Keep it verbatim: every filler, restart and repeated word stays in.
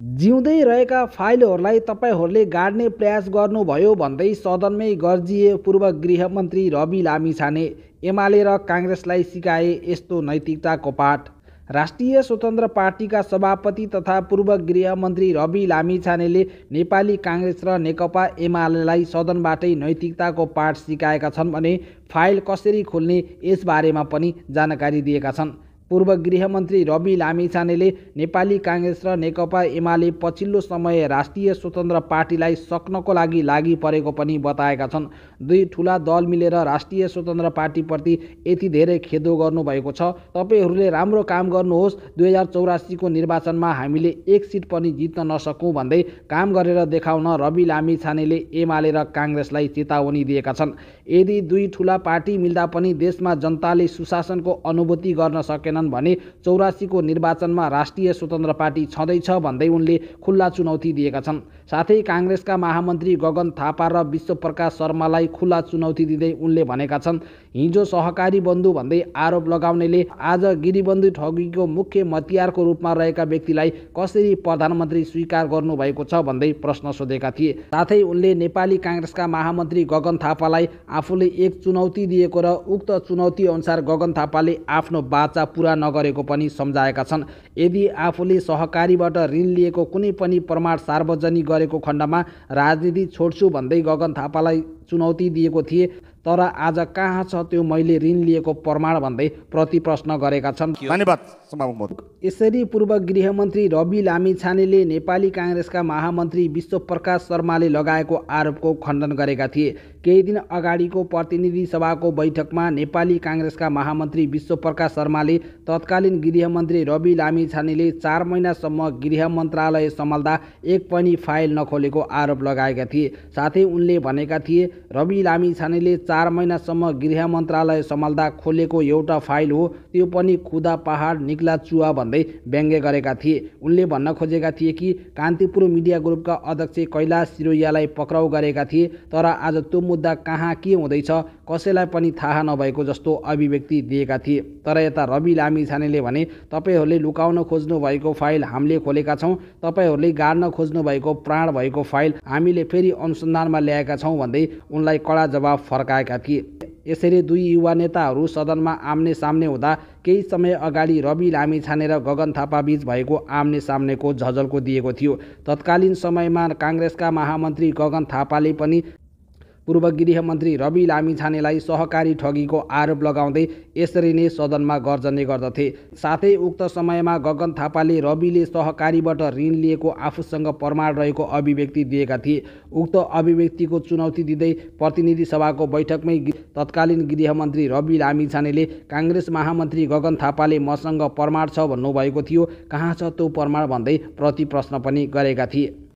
जिउँदै रहेका फाइलहरूलाई तपाईँहरूले गाड्ने प्रयास गर्नुभयो भन्दै सदनमै गर्जिए पूर्व गृहमन्त्री रवि लामिछाने। एमाले र काङ्ग्रेसलाई सिकाए यस्तो नैतिकताको पाठ। राष्ट्रिय स्वतन्त्र पार्टीका सभापति तथा पूर्व गृहमन्त्री रवि लामिछानेले नेपाली काङ्ग्रेस र नेकपा एमालेलाई सदनबाटै नैतिकताको पाठ सिकाएका छन् भने फाइल कसरी खोल्ने यसबारेमा पनि जानकारी दिएका छन्। पूर्व गृहमन्त्री रवि लामिछानेले नेपाली काङ्ग्रेस र नेकपा एमाले पछिल्लो समय राष्ट्रिय स्वतन्त्र पार्टीलाई सक्नको लागि लागि परेको पनि बताएका छन्। दुई ठुला दल मिलेर राष्ट्रिय स्वतन्त्र पार्टीप्रति यति धेरै खेदो गर्नुभएको छ। तपाईँहरूले राम्रो काम गर्नुहोस्, दुई हजार चौरासीको निर्वाचनमा हामीले एक सिट पनि जित्न नसकौँ भन्दै काम गरेर देखाउन रवि लामिछानेले एमाले र काङ्ग्रेसलाई चेतावनी दिएका छन्। यदि दुई ठुला पार्टी मिल्दा पनि देशमा जनताले सुशासनको अनुभूति गर्न सकेनन् भने चौरासीको निर्वाचनमा राष्ट्रिय स्वतन्त्र पार्टी छँदैछ भन्दै उनले खुल्ला चुनौती दिएका छन्। साथै काङ्ग्रेसका महामन्त्री गगन थापा र विश्वप्रकाश शर्मालाई खुल्ला चुनौती दिँदै उनले भनेका छन्, हिजो सहकारी बन्धु भन्दै आरोप लगाउनेले आज गिरीबन्धु ठगीको मुख्य मतियारको रूपमा रहेका व्यक्तिलाई कसरी प्रधानमन्त्री स्वीकार गर्नुभएको छ भन्दै प्रश्न सोधेका थिए। साथै उनले नेपाली काङ्ग्रेसका महामन्त्री गगन थापालाई आफूले एक चुनौती दिएको र उक्त चुनौती अनुसार गगन थापाले आफ्नो बाचा पुरा नगरेको पनि सम्झाएका छन्। यदि आफूले सहकारीबाट ऋण लिएको कुनै पनि प्रमाण सार्वजनिक गरेको खण्डमा राजनीति छोड्छु भन्दै गगन थापालाई चुनौती दिएको थिए, तर आज कहाँ छ त्यो मैले ऋण लिएको प्रमाण भन्दै प्रतिप्रश्न गरेका छन्। धन्यवाद। यसरी पूर्व गृहमन्त्री रवि लामिछानेले नेपाली काङ्ग्रेसका महामन्त्री विश्वप्रकाश शर्माले लगाएको आरोपको खण्डन गरेका थिए। केही दिन अगाडिको प्रतिनिधि सभाको बैठकमा नेपाली काङ्ग्रेसका महामन्त्री विश्वप्रकाश शर्माले तत्कालीन गृहमन्त्री रवि लामिछानेले चार महिनासम्म गृह मन्त्रालय सम्हाल्दा एक पनि फाइल नखोलेको आरोप लगाएका थिए। साथै उनले भनेका थिए, रवि लामिछानेले चार महिनासम्म गृह मन्त्रालय सम्हाल्दा खोलेको एउटा फाइल हो, त्यो पनि खुदा पहाड निक्ला चुवा भन्दै व्यङ्ग्य गरेका थिए। उनले भन्न खोजेका थिए कि कान्तिपुर मिडिया ग्रुपका अध्यक्ष कैलाश सिरोयालाई पक्राउ गरेका थिए, तर आज त्यो मुद्दा कहाँ के हुँदैछ कसैलाई पनि थाहा नभएको जस्तो अभिव्यक्ति दिएका थिए। तर यता रवि लामिछानेले भने, तपाईँहरूले लुकाउन खोज्नु भएको फाइल हामीले खोलेका छौँ, तपाईँहरूले गाड्न खोज्नु भएको प्राण भएको फाइल हामीले फेरि अनुसन्धानमा ल्याएका छौँ भन्दै उनलाई कडा जवाफ फर्काएका थिए। यसरी दुई युवा नेताहरू सदनमा आम्ने सामने हुँदा केही समय अगाडि रवि लामिछाने र गगन थापा बीच भएको आम्ने सामनेको झझल्को दिएको थियो। तत्कालीन समयमा काङ्ग्रेसका महामन्त्री गगन थापाले पनि पूर्व गृहमन्त्री रवि लामिछानेलाई सहकारी ठगीको आरोप लगाउँदै यसरी नै सदनमा गर्जने गर्दथे। साथै उक्त समयमा गगन थापाले रविले सहकारीबाट ऋण लिएको आफूसँग प्रमाण रहेको अभिव्यक्ति दिएका थिए। उक्त अभिव्यक्तिको चुनौती दिँदै प्रतिनिधि सभाको बैठकमै तत्कालीन गृहमन्त्री रवि लामिछानेले काङ्ग्रेस महामन्त्री गगन थापाले मसँग प्रमाण छ भन्नुभएको थियो, कहाँ छ त्यो प्रमाण भन्दै प्रतिप्रश्न पनि गरेका थिए।